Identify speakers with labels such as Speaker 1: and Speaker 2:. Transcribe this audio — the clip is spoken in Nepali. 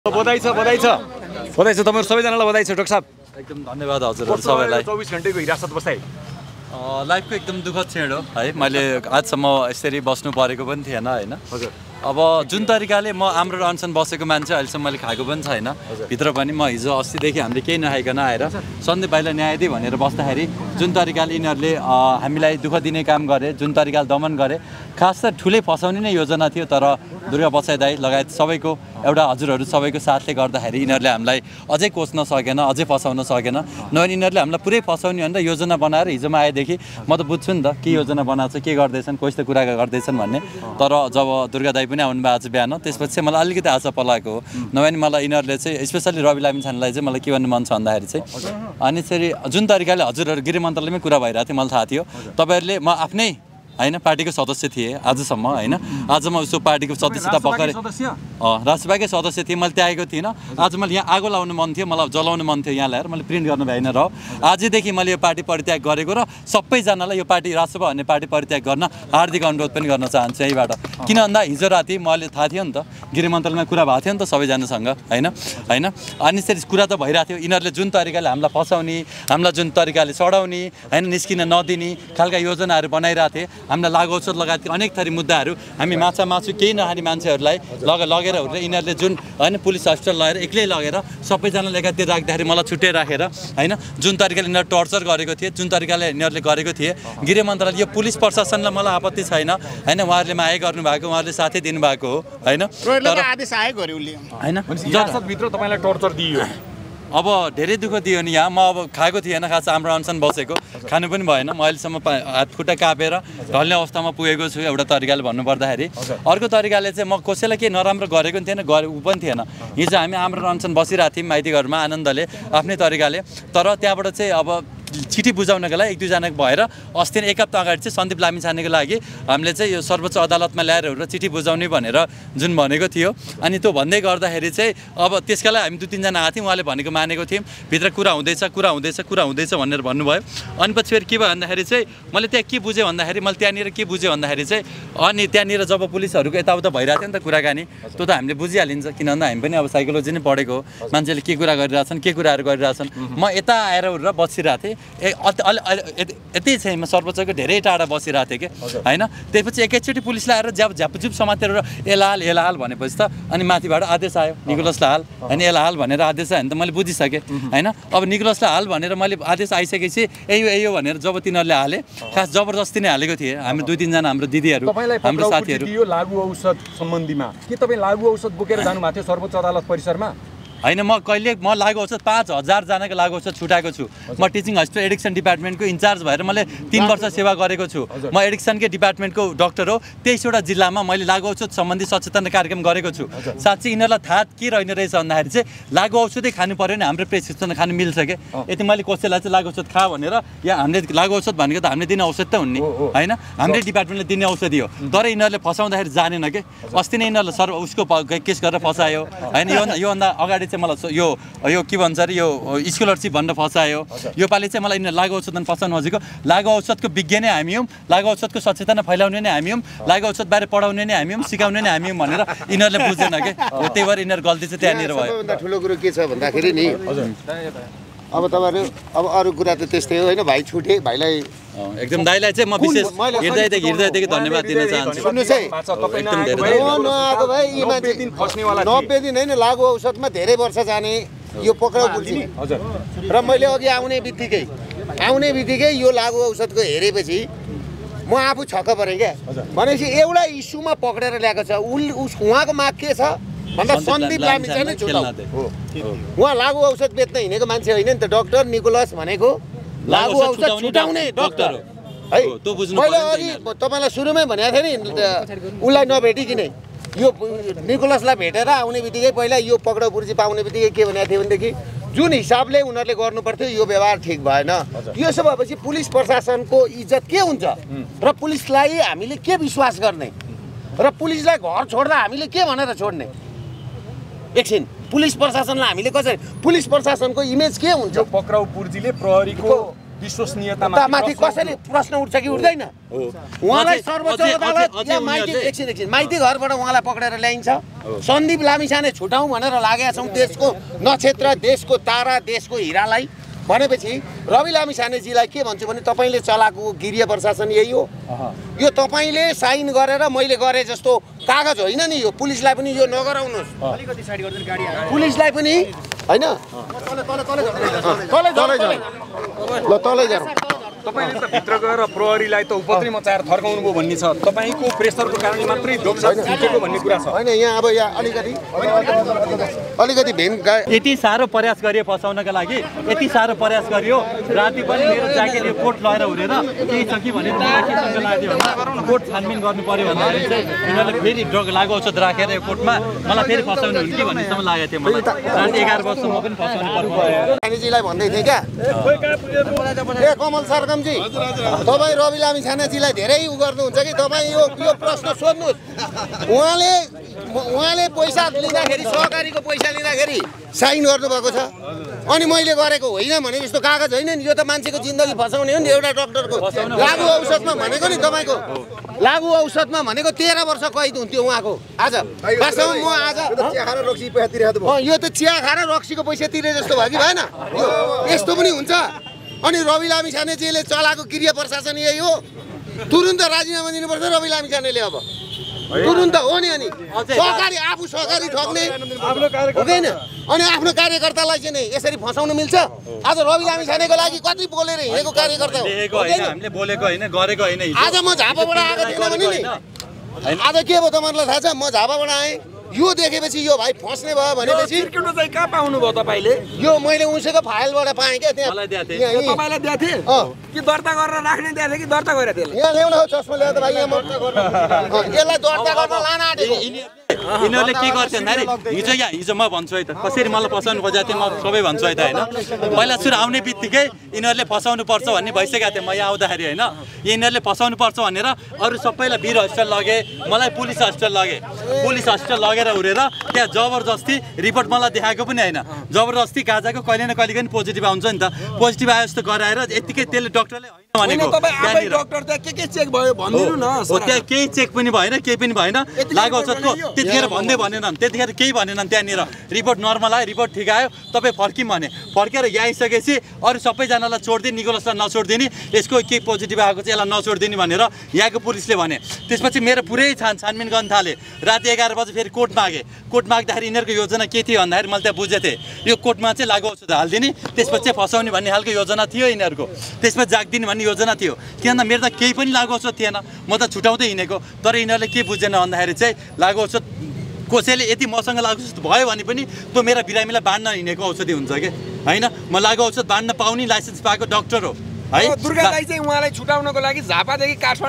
Speaker 1: बधाई छ तपाईहरु सबैजनालाई बधाई छ डाक्टर साहब।
Speaker 2: एकदम धन्यवाद हजुरहरु सबैलाई।
Speaker 1: 24 घण्टेको हिरासत बसाइ
Speaker 2: लाइफको एकदम दुःखद क्षण हो है। मैले आजसम्म यसरी बस्नु परेको पनि थिएन हैन।
Speaker 1: हजुर
Speaker 2: अब जुन तरिकाले म आम्रो अनसन बसेको मान्छे अहिलेसम्म मैले खाएको पनि छैन। भित्र पनि म हिजो अस्तिदेखि हामीले केही नखाइकन आएर सन्दीप भाइलाई न्याय दे भनेर बस्दाखेरि जुन तरिकाले यिनीहरूले हामीलाई दुःख दिने काम गरे, जुन तरिकाले दमन गरे, खास त ठुलै फसाउने नै योजना थियो। तर दुर्गा बसाइ दाइ लगायत सबैको एउटा हजुरहरू सबैको साथले गर्दाखेरि यिनीहरूले हामीलाई अझै कोच्न सकेन, अझै फसाउन सकेन। नभए यिनीहरूले हामीलाई पुरै फसाउने भनेर योजना बनाएर हिजोमा आएदेखि म त बुझ्छु नि त के योजना बनाएको छ, के गर्दैछन्, कस्तो कुरा गर्दैछन् भन्ने। तर जब दुर्गा दाइ पनि आउनुभयो आज बिहान, त्यसपछि चाहिँ मलाई अलिकति आशा पलाएको हो। नभए मलाई यिनीहरूले चाहिँ स्पेसली रवि लामिछानेलाई चाहिँ मलाई के भन्नु मन छ भन्दाखेरि चाहिँ अनि चाहिँ जुन तरिकाले हजुरहरू गृह मन्त्रालयमै कुरा भइरहेको थियो मलाई थाहा थियो। तपाईँहरूले म आफ्नै हैन पार्टीको सदस्य थिए आजसम्म हैन। आज म उसको पार्टीको सदस्यता पक्रेँ, राष्ट्रसभाकै सदस्य थिएँ। मैले त्यागेको थिइनँ। आज मैले यहाँ आगो लाउनु मन थियो, मलाई जलाउनु मन थियो यहाँ ल्याएर। मैले प्रिन्ट गर्नु भएन र आजदेखि मैले यो पार्टी परित्याग गरेको र सबैजनालाई यो पार्टी राष्ट्रसभा भन्ने पार्टी परित्याग गर्न हार्दिक अनुरोध पनि गर्न चाहन्छु यहीबाट। किन भन्दा हिजो राति मैले थाहा थियो नि त गृह मन्त्रालयमा कुरा भएको थियो नि त सबैजनासँग हैन। अनि त्यसरी कुरा त भइरहेको थियो। यिनीहरूले जुन तरिकाले हामीलाई फसाउने, हामीलाई जुन तरिकाले सडाउने हैन, निस्किन नदिने खालका योजनाहरू बनाइरहेको थिए। हामीलाई लागु औषध लगायत अनेक थरी मुद्दाहरू हामी माछा मासु केही नखाने मान्छेहरूलाई लगेर यिनीहरूले जुन हैन पुलिस हस्पिटल लगेर एक्लै लगेर सबैजनाले एकातिर राख्दाखेरि मलाई छुट्टै राखेर हैन जुन तरिकाले यिनीहरू टर्चर गरेको थिए, जुन तरिकाले यिनीहरूले गरेको थिए। गृह मन्त्रालय यो पुलिस प्रशासनलाई मलाई आपत्ति छैन हैन। उहाँहरूले माया गर्नुभएको, उहाँहरूले साथै दिनुभएको हो हैन।
Speaker 3: तर आदेश आयो गरे उले
Speaker 2: हैन
Speaker 1: हिरासतभित्र तपाईँलाई टर्चर दियो।
Speaker 2: अब धेरै दुःख दियो नि। यहाँ म अब खाएको थिएन, खास हाम्रो अनसन बसेको खानु पनि भएन। म अहिलेसम्म हात खुट्टा कापेर ढल्ने अवस्थामा पुगेको छु एउटा तरिकाले भन्नुपर्दाखेरि। अर्को तरिकाले चाहिँ म कसैलाई केही नराम्रो गरेको पनि थिएन, ऊ पनि थिएन। हिजो हामी हाम्रो अनसन बसिरहेको थियौँ माइती घरमा आनन्दले आफ्नै तरिकाले। तर त्यहाँबाट चाहिँ अब चिठी बुझाउनको लागि एक दुईजना भएर अस्ति एक हप्ता अगाडि चाहिँ सन्दीप लामिछानेको लागि हामीले चाहिँ यो सर्वोच्च अदालतमा ल्याएर चिठी बुझाउने भनेर जुन भनेको थियो। अनि त्यो भन्दै गर्दाखेरि चाहिँ अब त्यसका लागि हामी दुई तिनजना आएको थियौँ। उहाँले भनेको मानेको थियौँ, भित्र कुरा हुँदैछ भनेर भन्नुभयो। अनि पछि फेरि के भयो भन्दाखेरि चाहिँ मैले त्यहाँ के बुझेँ भन्दाखेरि मैले त्यहाँनिर के बुझेँ भन्दाखेरि चाहिँ अनि त्यहाँनिर जब पुलिसहरूको यताउता भइरहेको थियो नि त कुराकानी, त्यो त हामीले बुझिहालिन्छ। किन भन्दा हामी पनि अब साइकोलोजी नै पढेको हो। मान्छेले के कुरा गरिरहेछन्, के कुराहरू गरिरहेछन्। म यता आएर उडेर बसिरहेको थिएँ। यति चाहिँ म सर्वोच्चको धेरै टाढा बसिरहेको थिएँ कि हैन। त्यसपछि एकैचोटि पुलिसले आएर झ्यापझुप समातेर एलाहाल भनेपछि त अनि माथिबाट आदेश आयो निकोलसलाई हाल हैन, एलाहाल भनेर आदेश आयो भने त मैले बुझिसकेँ हैन। अब निकोलसलाई हाल भनेर मैले आदेश आइसकेपछि यही भनेर जब तिनीहरूले हाले, खास जबरजस्ती नै हालेको थिएँ। हामी दुई तिनजना हाम्रो दिदीहरू हाम्रो साथीहरू।
Speaker 1: यो लागु औषध सम्बन्धीमा के तपाईँ लागु औषध बोकेर जानुभएको थियो सर्वोच्च अदालत परिसरमा?
Speaker 2: हैन, म लागु औषध 5000 जनाको लागु औषध छुटाएको छु। म टिचिङ हस्पिटल एडिक्सन डिपार्टमेन्टको इन्चार्ज भएर मैले 3 वर्ष सेवा गरेको छु। म एडिक्सनकै डिपार्टमेन्टको डाक्टर हो। 23वटा जिल्लामा मैले लागु औषध सम्बन्धी सचेतना कार्यक्रम गरेको छु। साँच्चै यिनीहरूलाई थाहा के रहेन रहेछ भन्दाखेरि चाहिँ लागु औषधै खानु पर्यो नि, हाम्रो प्रेसक्रिप्सन खानु मिल्छ कि यति मैले कसैलाई चाहिँ लागु औषध खा भनेर या हामीले लागु औषध भनेको त हामीले दिने औषध त हुने हैन, हाम्रै डिपार्टमेन्टले दिने औषधि हो। तर यिनीहरूले फसाउँदाखेरि जानेन कि अस्ति नै यिनीहरूले उसको केस गरेर फसायो हैन। योभन्दा अगाडि चाहिँ मलाई यो के भन्छ अरे यो स्कलरसिप भनेर फसायो। योपालि चाहिँ मलाई यिनीहरू लागु औषधमा फसाउनु खोजेको। लागु औषधको विज्ञ नै हामी हौँ, लागु औषधको सचेतना फैलाउने नै हामी हौँ, लागु औषध बारे पढाउने नै हामी हौँ, सिकाउने नै हामी हौँ भनेर यिनीहरूले बुझेन कि। त्यही भएर यिनीहरू गल्ती चाहिँ त्यहाँनिर भयो।
Speaker 3: सबैभन्दा ठुलो कुरो के छ भन्दाखेरि नि अब तपाईँहरू अब अरू कुरा त त्यस्तै हो हैन। भाइ छुटे, भाइलाई
Speaker 2: एकदम दाइलाई चाहिँ म विशेष हृदयदेखि धन्यवाद दिन चाहन्छु।
Speaker 3: सुन्नुहोस् है, नआएको भाइ यी मान्छे 90 दिन होइन लागु औषधमा धेरै वर्ष जाने यो पक्राउ पुल्छी। र मैले अघि आउने बित्तिकै यो लागु औषधको हेरेपछि म आफू छक्क परेँ क्या। भनेपछि एउटा इस्युमा पक्रेर ल्याएको छ। उहाँको माग के छ भन्दा सन्दीप लामिछाने छुटाउ। उहाँ लागु औषध बेच्न हिँडेको मान्छे होइन नि त। डाक्टर निकोलस भनेको लागु औषध छुटाउने डाक्टर है। मैले अघि तपाईँलाई सुरुमै भनेको थिएँ नि उसलाई नभेटिकनै यो निकोलसलाई भेटेर आउने बित्तिकै पहिला यो पक्राउ पुर्जी पाउने बित्तिकै के भनेको थियो भनेदेखि जुन हिसाबले उनीहरूले गर्नुपर्थ्यो यो व्यवहार ठिक भएन। यसो भएपछि पुलिस प्रशासनको इज्जत के हुन्छ र पुलिसलाई हामीले के विश्वास गर्ने र पुलिसलाई घर छोड्दा हामीले के भनेर छोड्ने? एकछिन पुलिस प्रशासनलाई हामीले कसरी, पुलिस प्रशासनको इमेज के हुन्छ?
Speaker 1: पक्राउ पुर्जीले प्रहरीको विश्वसनीयतामाथि
Speaker 3: कसैले प्रश्न उठ्छ कि उठ्दैन? उहाँलाई सर्वोच्च अदालत या माइती माइती घरबाट उहाँलाई पक्रेर ल्याइन्छ। सन्दीप लामिछाने छुटाउँ भनेर लागेका छौँ देशको नक्षत्र, देशको तारा, देशको हिरालाई भनेपछि रवि लामिछानेजीलाई के भन्छु भने तपाईँले चलाएको गृह प्रशासन यही हो। यो तपाईँले साइन गरेर मैले गरे जस्तो कागज होइन नि, यो पुलिसलाई पनि यो नगराउनुहोस्। पुलिसलाई पनि होइन तलै जाऊ।
Speaker 1: तपाईँले त भित्र गएर प्रहरीलाई त उपद्री मचाएर थर्काउनु भयो भन्ने छ। तपाईँको प्रेसरको कारणले मात्रै ढोक्सा छुटेको भन्ने कुरा छ
Speaker 3: होइन? यहाँ अब यहाँ अलिकति भेन
Speaker 2: यति साह्रो प्रयास गरियो फसाउनका लागि, यति साह्रो प्रयास गरियो। राति पनि मेरो ज्याकेट यो कोट लगाएर हुरेर केही छ कि भनेर केसँग लाग्यो भने कोट छानबिन गर्नु पर्यो भन्दाखेरि चाहिँ यिनीहरूले फेरि ड्रग लागु औषध राखेर यो कोटमा मलाई फेरि फसाउने हुन् कि भन्नेसम्म लागेको थियो मलाई। राति 11 बजीसम्म पनि फसाउनु पर्यो।
Speaker 3: लामिछानेजीलाई भन्दै थिएँ क्या, ए कमल सरगमजी तपाईँ रवि लामिछानेजीलाई धेरै उ गर्नुहुन्छ कि तपाईँ यो प्रश्न सोध्नुहोस्। उहाँले पैसा लिँदाखेरि, सहकारीको पैसा लिँदाखेरि साइन गर्नुभएको छ, अनि मैले गरेको होइन भने यस्तो कागज होइन नि। यो त मान्छेको जिन्दगी फसाउने हो नि। एउटा डक्टरको लागु औषधमा भनेको नि, तपाईँको लागु औषधमा भनेको 13 वर्ष कैद हुन्थ्यो उहाँको। आज वास्तवमा म आज यो त चिया खाएर रक्सीको पैसा तिरे जस्तो भयो कि भएन? यस्तो पनि हुन्छ। अनि रवि लामिछानेजीले चलाएको गृह प्रशासन यही हो। तुरुन्त राजीनामा दिनुपर्छ रवि लामिछानेले। अब तुरुन्त हो नि। अनि सहकारी आफू सहकारी ठग्ने हुँदैन, अनि आफ्नो कार्यकर्तालाई चाहिँ नि यसरी फसाउनु मिल्छ? आज रवि लामिछानेको लागि कति बोलेर हिँडेको कार्यकर्ता हो।
Speaker 2: हामीले बोलेको होइन, गरेको होइन।
Speaker 3: आज म झापाबाट आएको थिएन भने नि, आज के भयो तपाईँहरूलाई थाहा छ? म झापाबाट आएँ, यो देखेपछि यो भाइ फस्ने भयो भनेपछि
Speaker 1: चाहिँ कहाँ पाउनु भयो तपाईँले?
Speaker 3: यो मैले उसैको फाइलबाट पाएँ क्या। त्यहाँ
Speaker 1: तपाईँलाई दिएको थिएँ कि दर्ता गरेर राख्ने दिएको थिएँ कि दर्ता गरेर थिएँ?
Speaker 3: यहाँ ल्याउन हो चस्मा ल्याएर भाइ, यसलाई दर्ता गर्न लान आँटेको।
Speaker 2: यिनीहरूले के गर्छ भन्दाखेरि हिजो म भन्छु है त, कसरी मलाई फसाउनु खोजेको थिएँ म सबै भन्छु है त होइन। पहिला सुरु आउने बित्तिकै यिनीहरूले फसाउनु पर्छ भन्ने भइसकेको थियो। म यहाँ आउँदाखेरि होइन, यिनीहरूले फसाउनु पर्छ भनेर अरू सबैलाई वीर हस्पिटल लगे, मलाई पुलिस हस्पिटल लगे। पुलिस हस्पिटल लगेर उडेर त्यहाँ जबरजस्ती रिपोर्ट मलाई देखाएको पनि होइन। जबरजस्ती गाजाको कहिले न कहिले पनि पोजिटिभ आउँछ नि त। पोजिटिभ आयो जस्तो गराएर यत्तिकै त्यसले डक्टरले होइन भनेको।
Speaker 1: डक्टर त्यहाँ के चेक भयो भनिदिनु न।
Speaker 2: त्यहाँ केही चेक पनि भएन, केही पनि भएन। लागु औषधको त्यतिखेर भन्दै भनेनन्, त्यतिखेर केही भनेनन्। त्यहाँनिर रिपोर्ट नर्मल आयो, रिपोर्ट ठिक आयो, तपाईँ फर्किम भने। फर्केर यहाँ आइसकेपछि अरू सबैजनालाई छोडिदिने, निकोलसलाई नछोडिदिने, यसको केही पोजिटिभ आएको चाहिँ यसलाई नछोडिदिने भनेर यहाँको पुलिसले भने। त्यसपछि मेरो पुरै छानबिन गर्न थालेँ। राति 11 बजे फेरि कोर्ट मागेँ। कोर्ट माग्दाखेरि यिनीहरूको योजना के थियो भन्दाखेरि मैले त्यहाँ बुझेको थिएँ, यो कोर्टमा चाहिँ लागु औषध हालिदिने, त्यसपछि चाहिँ फसाउने भन्ने खालको योजना थियो यिनीहरूको। त्यसमा जागिदिने भन्ने योजना थियो। किनभने मेरो त केही पनि लागु औषध थिएन, म त छुटाउँदै हिँडेको। तर यिनीहरूले के बुझेन भन्दाखेरि चाहिँ लागु औषध कसैले यति मसँग लागु औषध भयो भने पनि त्यो मेरा बिरामीलाई बाँड्न हिँडेको औषधि हुन्छ कि होइन। म लागु औषध बाँड्न पाउने लाइसेन्स पाएको डक्टर हो है।
Speaker 1: दुर्गा दाइ चाहिँ उहाँलाई छुटाउनको लागि झापादेखि काठमाडौँ